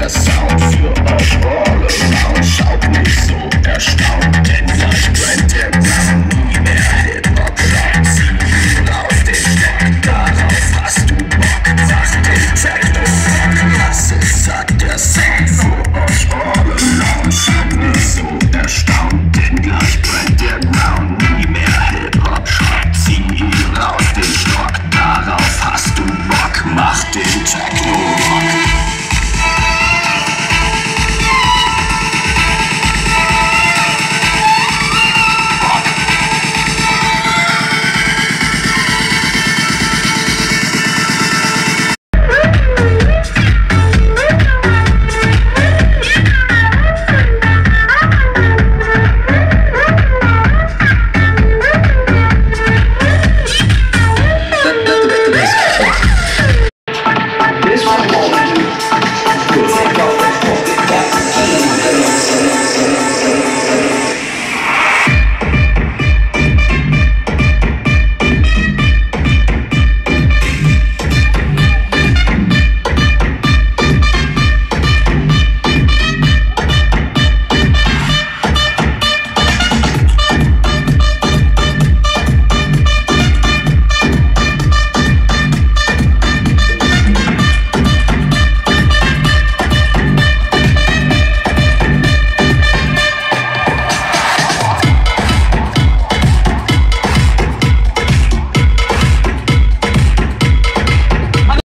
der Sound für euch all around. Schaut nicht so erstaunt, denn gleich brennt der Ground. Nie mehr Hip-Hop, Rap, zieh raus den Stock. Darauf hast du Bock, mach den Techno-Rock. Was ist, sagt der Sound für euch all around. Schaut nicht so erstaunt, denn gleich brennt der Ground. Nie mehr Hip-Hop, Schrott, zieh raus den Stock. Darauf hast du Bock, mach den Techno-Rock. This one